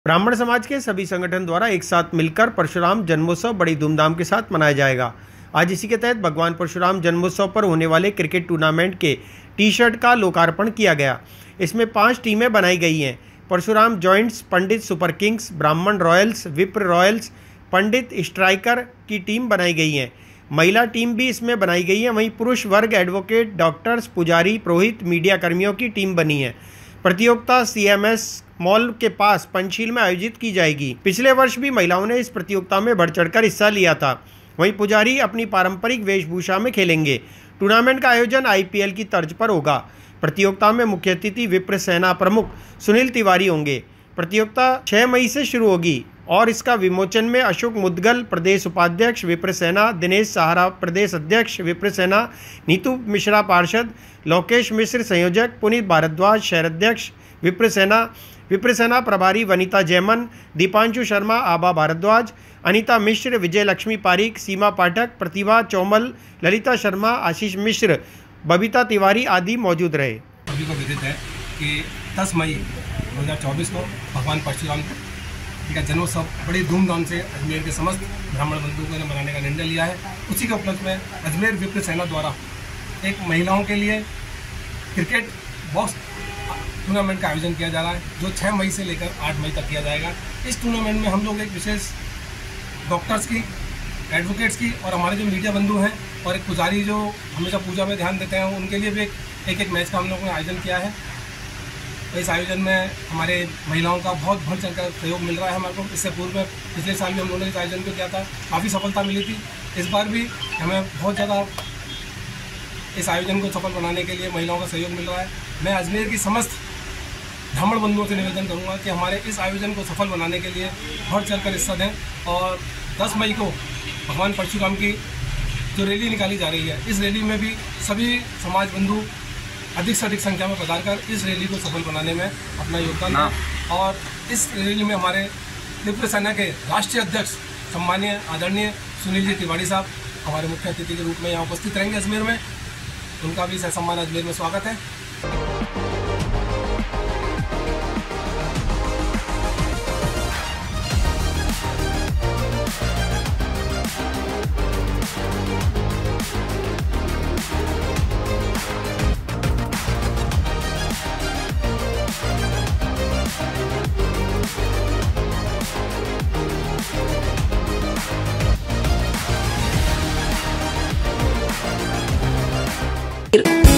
ब्राह्मण समाज के सभी संगठन द्वारा एक साथ मिलकर परशुराम जन्मोत्सव बड़ी धूमधाम के साथ मनाया जाएगा। आज इसी के तहत भगवान परशुराम जन्मोत्सव पर होने वाले क्रिकेट टूर्नामेंट के टी शर्ट का लोकार्पण किया गया। इसमें 5 टीमें बनाई गई हैं। Parshuram joints, Pandit super kings, Brahman royals, Vipra royals, Pandit striker की टीम बनाई गई है। महिला टीम भी इसमें बनाई गई है। वहीं पुरुष वर्ग एडवोकेट, डॉक्टर्स, पुजारी, पुरोहित, मीडिया कर्मियों की टीम बनी है। प्रतियोगिता CMS मॉल के पास पंचशील में आयोजित की जाएगी। पिछले वर्ष भी महिलाओं ने इस प्रतियोगिता में बढ़ चढ़कर हिस्सा लिया था। वहीं पुजारी अपनी पारंपरिक वेशभूषा में खेलेंगे। टूर्नामेंट का आयोजन IPL की तर्ज पर होगा। प्रतियोगिता में मुख्य अतिथि विप्र सेना प्रमुख सुनील तिवारी होंगे। प्रतियोगिता 6 मई से शुरू होगी और इसका विमोचन में अशोक मुदगल प्रदेश उपाध्यक्ष विप्र सेना, दिनेश सहारा प्रदेश अध्यक्ष विप्र सेना, नीतू मिश्रा पार्षद, लोकेश मिश्र संयोजक, पुनीत भारद्वाज शहराध्यक्ष विप्र सेना प्रभारी वनिता जैमन, दीपांशु शर्मा, आभा भारद्वाज, अनीता मिश्र, विजय लक्ष्मी पारिक, सीमा पाठक, प्रतिभा चौमल, ललिता शर्मा, आशीष मिश्र, बबीता तिवारी आदि मौजूद रहे। सभी को विदित है कि 10 मई 2024 को भगवान परशुराम का जन्मोत्सव बड़ी धूमधाम से अजमेर के समस्त ब्राह्मण बंधुओं ने मनाने का निर्णय लिया है। उसी के उपलक्ष्य में अजमेर विप्र सेना द्वारा एक महिलाओं के लिए क्रिकेट बॉक्स टूर्नामेंट का आयोजन किया जा रहा है, जो 6 मई से लेकर 8 मई तक किया जाएगा। इस टूर्नामेंट में हम लोग एक विशेष डॉक्टर्स की, एडवोकेट्स की और हमारे जो मीडिया बंधु हैं और एक पुजारी जो हमेशा पूजा में ध्यान देते हैं, उनके लिए भी एक मैच का हम लोगों ने आयोजन किया है। तो इस आयोजन में हमारे महिलाओं का बहुत बढ़ चढ़कर सहयोग मिल रहा है हमारे को। इससे पूर्व में पिछले साल भी हम लोगों ने इस आयोजन को किया था, काफ़ी सफलता मिली थी। इस बार भी हमें बहुत ज़्यादा इस आयोजन को सफल बनाने के लिए महिलाओं का सहयोग मिल रहा है। मैं अजमेर की समस्त ब्राह्मण बंधुओं से निवेदन करूंगा कि हमारे इस आयोजन को सफल बनाने के लिए बढ़ चढ़कर हिस्सा दें और 10 मई को भगवान परशुराम की जो रैली निकाली जा रही है, इस रैली में भी सभी समाज बंधु अधिक से अधिक संख्या में पधार कर इस रैली को सफल बनाने में अपना योगदान दें। और इस रैली में हमारे विप्र सेना के राष्ट्रीय अध्यक्ष सम्मानीय आदरणीय सुनील जी तिवारी साहब हमारे मुख्य अतिथि के रूप में यहाँ उपस्थित रहेंगे अजमेर में। उनका भी सहसम्मान अजमेर में स्वागत है। Thank you.